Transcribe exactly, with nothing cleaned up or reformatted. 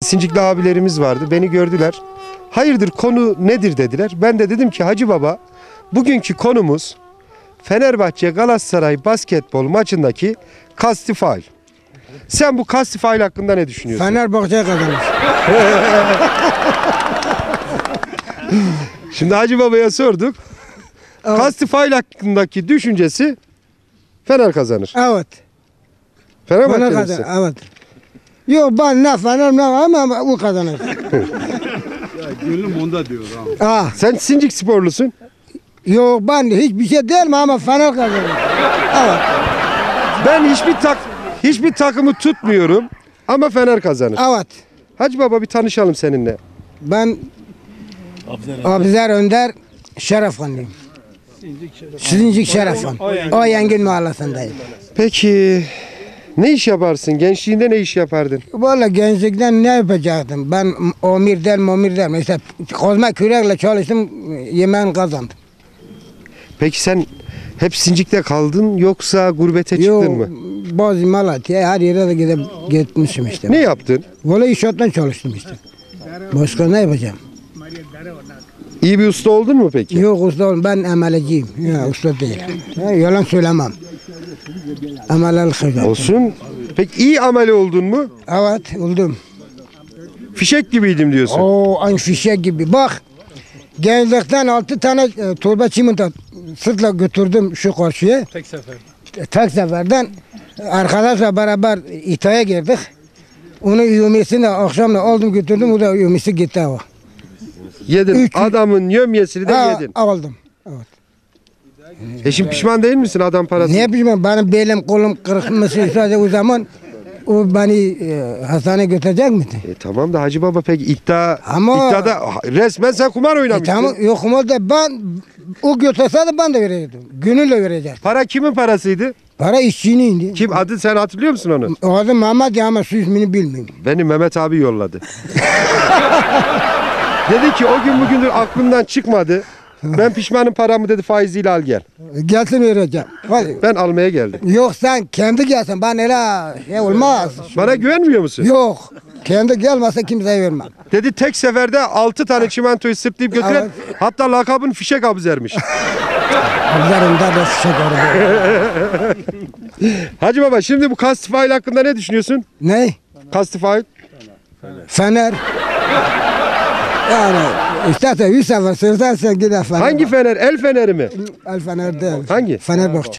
Sincikli abilerimiz vardı. Beni gördüler. Hayırdır, konu nedir dediler. Ben de dedim ki Hacı Baba, bugünkü konumuz Fenerbahçe Galatasaray basketbol maçındaki kasti faul. Sen bu kasti faul hakkında ne düşünüyorsun? Fenerbahçe kazanır. Şimdi Hacı Baba'ya sorduk. Evet. Kasti faul hakkındaki düşüncesi Fener kazanır. Evet. Fenerbahçe Fener misin? kazanır. Evet. Yok ben ne Fener ne ama o kazanır. Gönlüm onda diyor abi. Ah. Sen Sincik sporlusun. Yok ben hiçbir şey değilim ama Fener kazanır. Evet. Ben hiçbir tak hiçbir takımı tutmuyorum ama Fener kazanır. Evet. Hacı Baba, bir tanışalım seninle. Ben Abizer Önder Şerefhanlıyım. Sizincik Şerefhan. O Yengin Mahallesi'ndeyim. Peki ne iş yaparsın? Gençliğinde ne iş yapardın? Vallahi gençlikten ne yapacaktım? Ben omir der momir der. Mesela kozma kürekle çalıştım, yemeğini kazandım. Peki sen hep Sincik'te kaldın yoksa gurbete çıktın Yok, mı? bazı Malatya her yere de gidip gitmişim işte. Ne yaptın? Vallahi inşaattan çalıştım işte. Başka ne yapacağım? İyi bir usta oldun mu peki? Yok usta oğlum, ben emeleciyim. Ya, usta değil. Ya, yalan söylemem. Emelel hizmet. Olsun. Peki iyi ameli oldun mu? Evet oldum. Fişek gibiydim diyorsun. Oo aynı fişek gibi. Bak gençlikten altı tane e, torba çimento sırtla götürdüm şu karşıya. Tek sefer. Tek seferden arkadaşla beraber İTA'ya girdik. Onu yömyesini akşamla aldım götürdüm, o da yömyesi gitti o. Yedin. Üç- Adamın yömyesini de Ha, yedin. aldım. Evet. E şimdi pişman değil misin adam parası? Ne yapayım, benim belim kolum kırıkmıştı sadece o zaman. O beni e, hastaneye götürecek miydi? E tamam da Hacı Baba, peki iddia Ama- iddiada resmen sen kumar E, oynamışsın. tamam yok ama da ben o götürse de ben de verecektim. Gönülle vereceğim. Para kimin parasıydı? Para işçinin indi. Kim adı, sen hatırlıyor musun onu? O adı Mehmet ya ama su ismini bilmiyorum. Beni Mehmet abi yolladı. Dedi ki o gün bugündür aklımdan çıkmadı. Ben pişmanım, paramı dedi faiziyle al gel. Gelsin vereceğim. Hadi. Ben almaya geldim. Yok sen kendi gelsin, ben öyle şey olmaz. Bana güvenmiyor musun? Yok. Kendi gelmezse kimseye vermem. Dedi tek seferde altı tane çimentoyu sırtlayıp götüren, Evet. hatta lakabın fişek abzermiş. Ablarımda da fişek var. Hacı Baba, şimdi bu kasti fail hakkında ne düşünüyorsun? Ne? Kasti fail. Fener. Yani istersen yüz sefer söylersen yine Fener. Hangi fener? El feneri mi? El Fener değil. Hangi? Fenerbahçe.